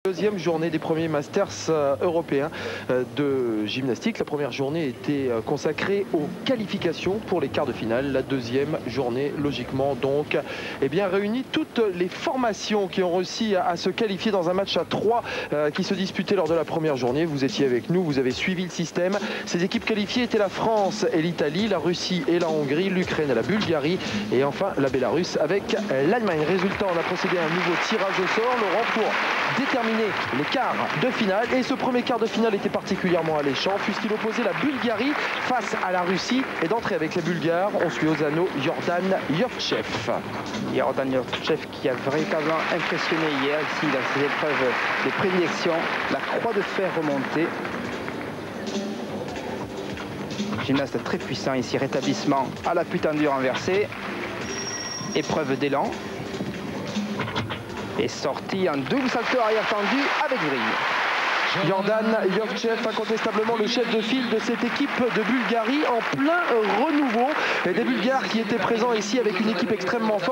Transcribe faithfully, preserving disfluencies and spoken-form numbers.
Deuxième journée des premiers Masters européens de gymnastique. La première journée était consacrée aux qualifications pour les quarts de finale. La deuxième journée, logiquement, donc, eh bien, réunit toutes les formations qui ont réussi à se qualifier dans un match à trois euh, qui se disputait lors de la première journée. Vous étiez avec nous, vous avez suivi le système. Ces équipes qualifiées étaient la France et l'Italie, la Russie et la Hongrie, l'Ukraine et la Bulgarie et enfin la Bélarus avec l'Allemagne. Résultat, on a procédé à un nouveau tirage au sort, Laurent, pour déterminer les quarts de finale. Et ce premier quart de finale était particulièrement alléchant puisqu'il opposait la Bulgarie face à la Russie. Et d'entrée avec les Bulgares, on suit aux anneaux Yordan Yovtchev. Yordan Yovtchev qui a véritablement impressionné hier ici dans ses épreuves de prédilection. La croix de fer remontée. Gymnaste très puissant ici, rétablissement à l'appui tendu renversé. Épreuve d'élan. Et sortie en double salto arrière tendu avec vrille. Yordan Yovtchev, incontestablement le chef de file de cette équipe de Bulgarie en plein renouveau. Et des Bulgares qui étaient présents ici avec une équipe extrêmement forte.